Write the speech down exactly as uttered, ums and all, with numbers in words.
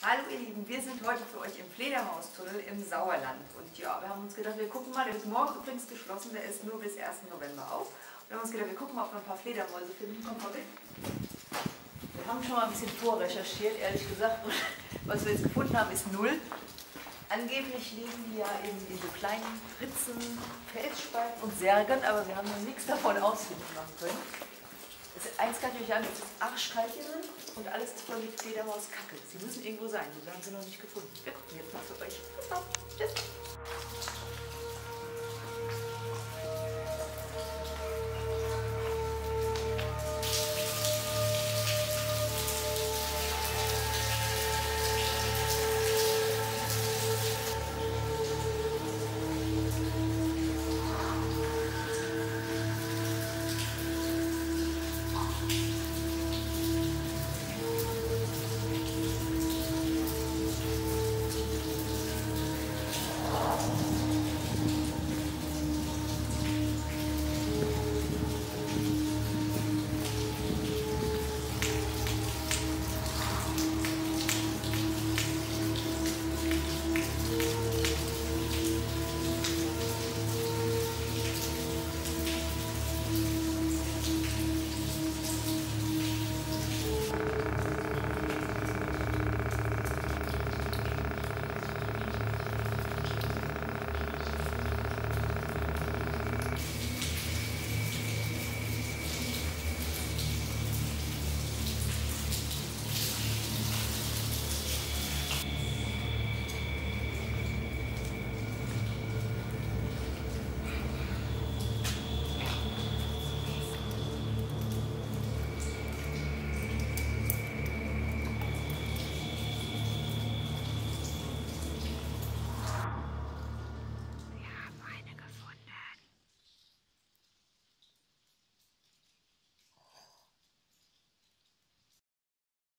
Hallo ihr Lieben, wir sind heute für euch im Fledermaustunnel im Sauerland. Und ja, wir haben uns gedacht, wir gucken mal, der ist morgen übrigens geschlossen, der ist nur bis ersten November auf. Und wir haben uns gedacht, wir gucken mal, ob wir ein paar Fledermäuse finden. Kommt mal mit. Wir haben schon mal ein bisschen vorrecherchiert, ehrlich gesagt. Und was wir jetzt gefunden haben, ist null. Angeblich liegen die ja in, in so kleinen Ritzen, Felsspalten und Särgen, aber wir haben noch nichts davon ausfindig machen können. Das eins kann ich euch an, es ist arschkalt hier drin und alles ist voll mit Fledermauskacke. Sie müssen irgendwo sein, wir haben sie noch nicht gefunden. Wir gucken jetzt mal für euch. Bis dann. Tschüss.